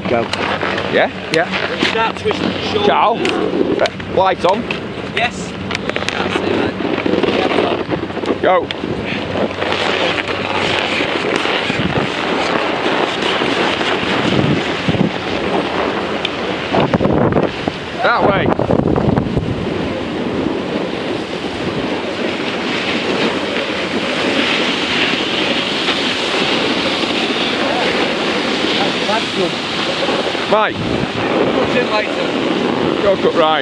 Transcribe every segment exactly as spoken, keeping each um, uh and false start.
Go. Yeah? Yeah. Start twisting the shoulders. Ciao. Right. Lights on. Yes. Can't say that. Go. That way. That's good. Right. Cut in later. Go cut right.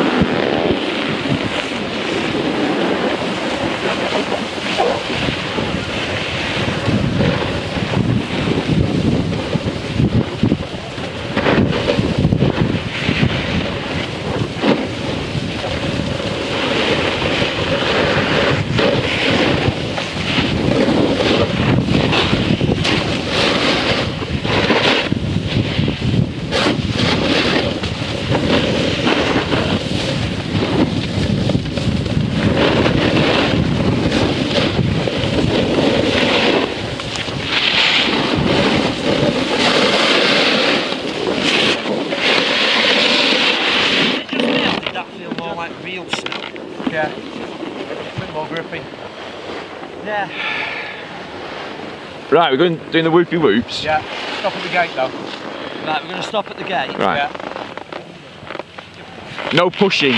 Real snow. Yeah. A bit more grippy. Yeah. Right, we're going doing the whoopie whoops. Yeah. Stop at the gate though. Right, we're going to stop at the gate. Right. Yeah. No pushing.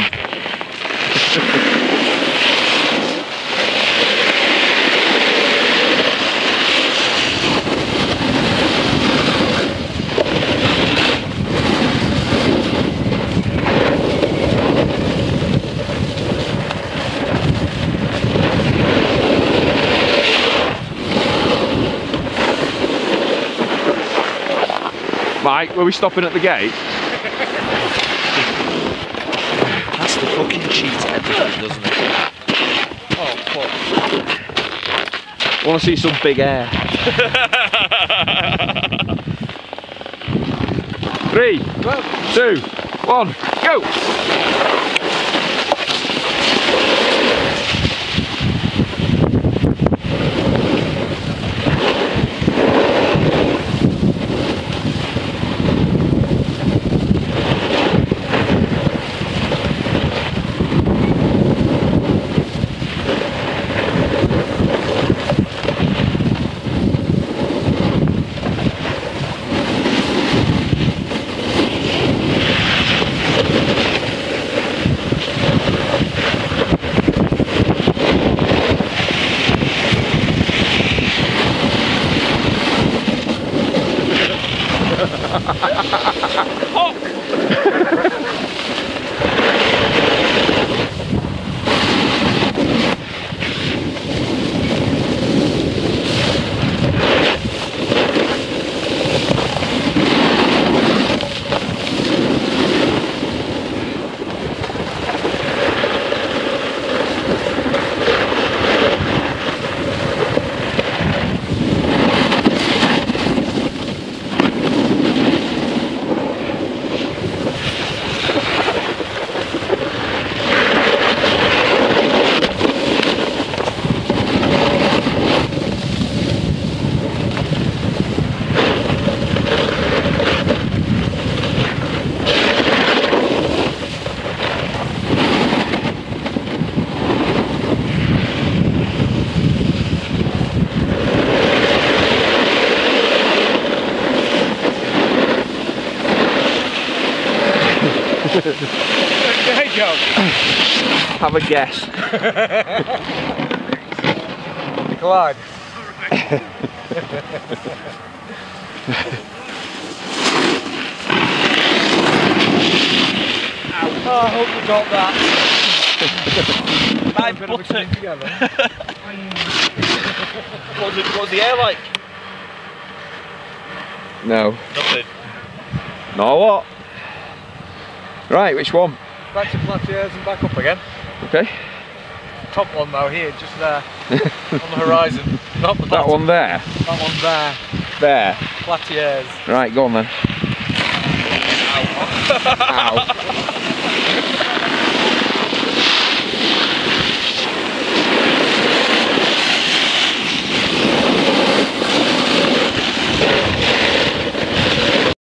Mike, were we stopping at the gate? That's the fucking cheat everything, doesn't it? Oh, fuck. I want to see some big air. Three, Well, two, one, go! there you go. Have a guess. Collide. Oh, I hope you got that. My buttock. What was, it, what was the air like? No. Nothing. No what? Right, which one? Back to Plateaus and back up again. Okay. Top one though, here, just there. On the horizon. Not the That bottom. one there? That one there. There. Plateaus. Right, go on then. Ow. Ow.